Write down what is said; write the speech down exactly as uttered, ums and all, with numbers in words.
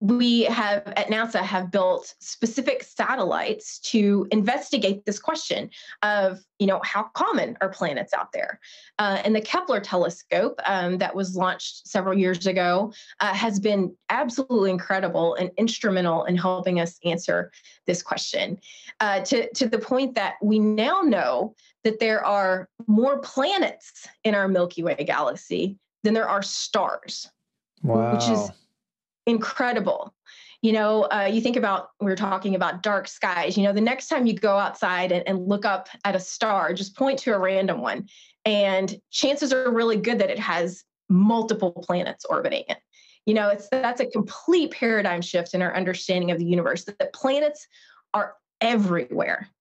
we have at NASA have built specific satellites to investigate this question of, you know, how common are planets out there? Uh, and the Kepler telescope um, that was launched several years ago uh, has been absolutely incredible and instrumental in helping us answer this question uh, to, to the point that we now know that there are more planets in our Milky Way galaxy than there are stars, wow. which is incredible. You know, uh, you think about, we were talking about dark skies, you know, the next time you go outside and, and look up at a star, just point to a random one. And chances are really good that it has multiple planets orbiting it. You know, it's that's a complete paradigm shift in our understanding of the universe, that, that planets are everywhere.